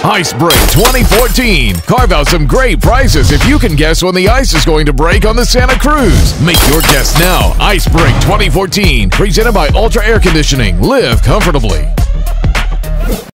Ice Break 2014. Carve out some great prizes if you can guess when the ice is going to break on the Santa Cruz. Make your guess now. Ice Break 2014. Presented by Ultra Air Conditioning. Live comfortably.